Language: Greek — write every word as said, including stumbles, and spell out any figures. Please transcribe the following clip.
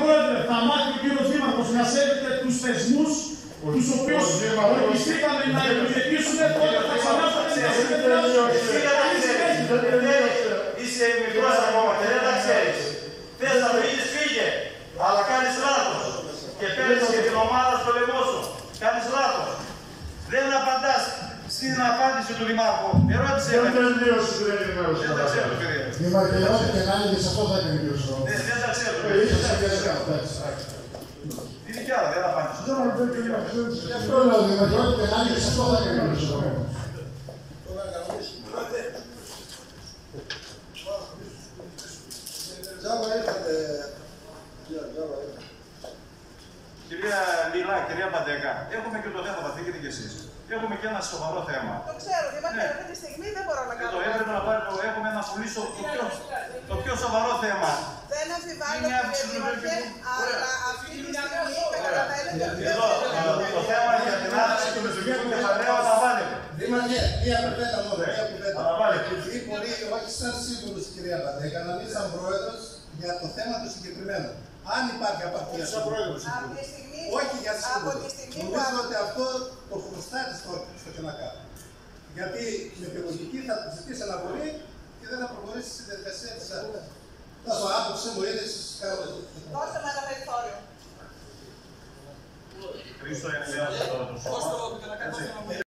Πρόεδρε, θα μάθει ο κύριος Δήμαρχος να σέβεται τους θεσμούς τους οποίους ορκιστήκαμε να υπηρετήσουμε τότε θα ξανάρθουμε να συνεδριάσουμε. Είσαι μικρός ακόμα και δεν τα ξέρεις. Θες να φύγεις, φύγε. Αλλά κάνεις λάθος. Και παίρνεις και την ομάδα στο λαιμό σου. Κάνεις λάθος. Δεν απαντάς στην απάντηση του Δημάρχου. Ερώτησε με. Δεν τελείωσε την ενημέρωση. Δεν τα ξέρω, κύριε. Δημάρχε, ό,τι και να είναι και σε αυτό θα εκδηλώσω. Δεν τα ξέρω. Είναι κι άλλα, δεν απάντησε. Γι' αυτό λέω, Δημάρχε, ό,τι και να είναι και σε αυτό θα εκδηλώσω. Κυρία Λίλα, κυρία Παντέκα, έχουμε και το θέμα, θα φύγετε κι εσείς. Έχουμε και ένα σοβαρό θέμα. Το ξέρω, Δημάρχε, αυτή τη στιγμή δεν μπορώ να κάνω. Εδώ έπρεπε να πάρει, έχουμε ένα πολύ σο... το, πιο... το πιο σοβαρό θέμα. Δεν αμφιβάλλω, κύριε Δημάρχε, αλλά αυτή τη στιγμή καταλαβαίνετε ότι δεν Εδώ, το θέμα για την άδεια του Μεσογείου του Κεφαλαίου αναβάλλεται. Δημάρχε, μία κουβέντα μόνο, μία κουβέντα. Αναβάλλεται. Επειδή μπορεί, όχι σαν σύμβουλος, κυρία Παντέκα, να μην σαν πρόεδρος για το θέμα του συγκεκριμένου. Αν υπάρχει απαρτία σαν πρόεδρος, όχι για σύμβουλο. Νομίζω ότι αυτό το χρωστάτε στο, στο Κενακά. Γιατί με τη λογική θα ζητήσει αναβολή και δεν θα προχωρήσει στη διαδικασία της άδειας. Θα το άποψη μου είναι εσείς κάνετε. Δώστε με ένα περιθώριο. Χρήστο, είναι